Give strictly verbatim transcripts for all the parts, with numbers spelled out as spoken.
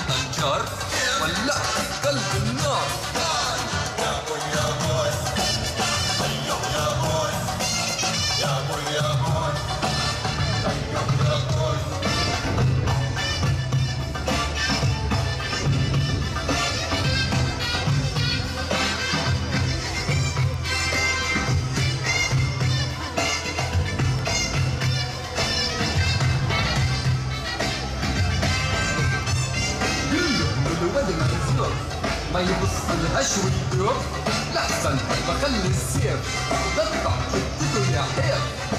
الجار ولعت قلب النار. يا بوي يا بوي طيب يا بوي يا بوي يا بوي طيب يا بوي. الولد الزور ما يبص لهاش ويدور لحسن بخلي السيف تقطع جدته يا حير.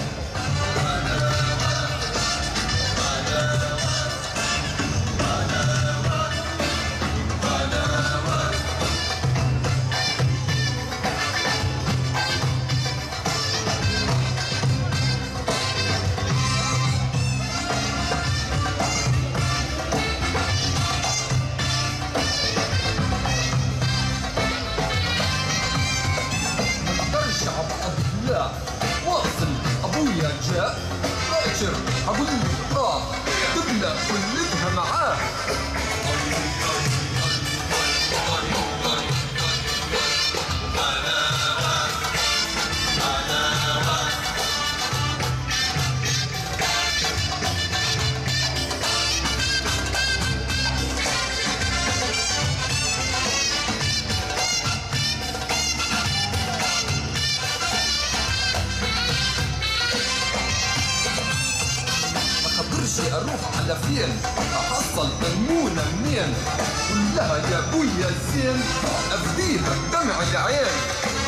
واصل ابويا جاء باكر اقول لي اه تبلى كلتها معاه. اروح على فين احصل ميمونه منين؟ كلها يا ابويا زين افديها بدمع العين.